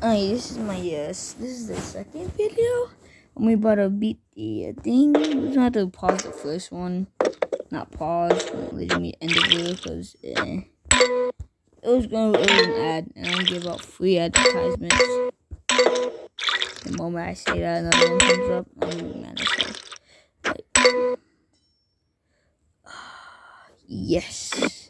This is my this is the second video. I'm about to beat the thing. It's not to pause the first one. Not pause, but literally end the video because it was an ad, and I don't give out free advertisements. The moment I say that, another one comes up, I'm really mad at myself. Yes.